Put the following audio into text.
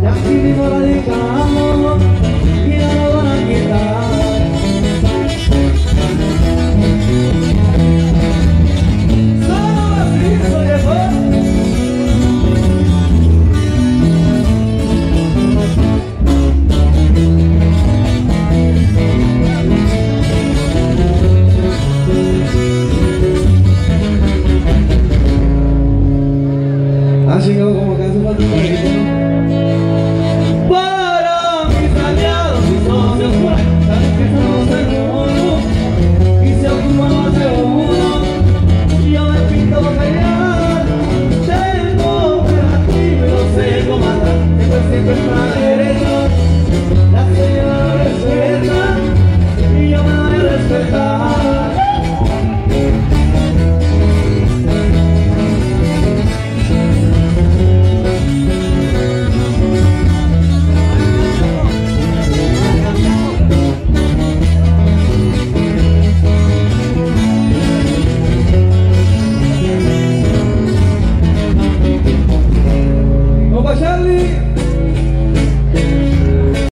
y aquí mismo radicamos y no lo van a quitar. Solo así soy yo. Así como que hace falta un poquito, ¿no? Para mis aliados y socios cuentan que estamos en uno y se ocupa más de uno. Yo me pinto pelear, tengo operativo y lo sé comandar, siempre estar